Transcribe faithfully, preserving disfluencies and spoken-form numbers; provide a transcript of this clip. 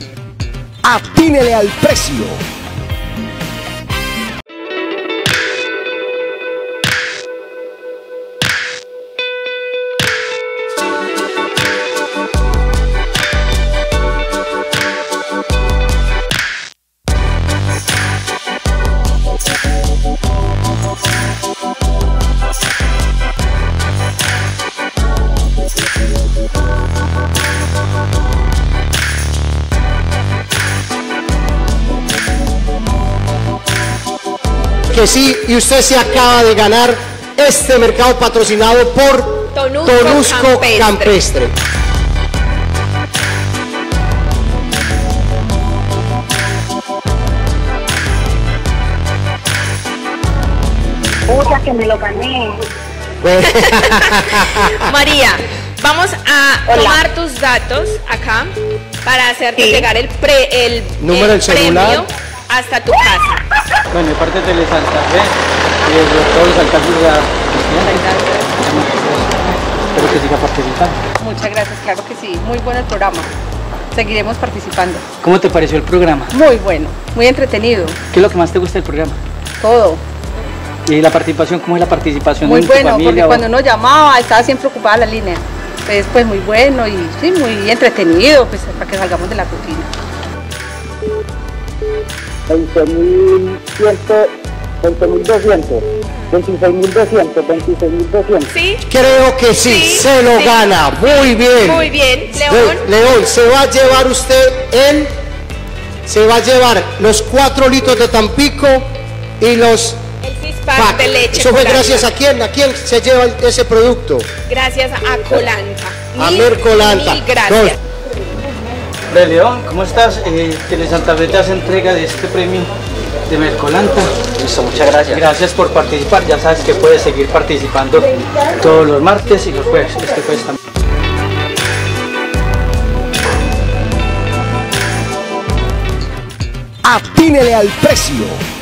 Atínele al precio. Que sí, y usted se acaba de ganar este mercado patrocinado por Tonusco, Tonusco Campestre. Campestre. Puta, que me lo gané. María, vamos a Hola. tomar tus datos acá para hacerte Sí. llegar el, pre, el, Número el del celular. premio hasta tu casa. Bueno, de parte de Tele Santa Fe y de todos los alcaldes de la espero que siga participando. Muchas gracias, claro que sí, muy bueno el programa. Seguiremos participando. ¿Cómo te pareció el programa? Muy bueno, muy entretenido, ¿Qué es lo que más te gusta del programa? todo. ¿Y la participación? ¿Cómo es la participación Muy en tu bueno, familia? porque o- cuando uno llamaba estaba siempre ocupada la línea. Entonces, pues muy bueno y sí, muy entretenido, pues para que salgamos de la rutina. veinte mil doscientos, veintiséis mil doscientos, veintiséis mil doscientos. ¿Sí? Creo que sí, Sí, se lo sí. gana. Muy bien. Muy bien, León. Le- León, se va a llevar usted el, se va a llevar los cuatro litros de Tampico y los El six pack pack. de leche. Eso fue Colanta. gracias a quién, a quién se lleva el- ese producto. Gracias a Colanta. A Mil, Mercolanta. mil gracias. Hombre, León, ¿cómo estás? Eh, Tele Santa Fe te hace entrega de este premio de Mercolanta. Listo, muchas gracias. Gracias por participar, ya sabes que puedes seguir participando todos los martes y los jueves. Este jueves también. Atínele al precio.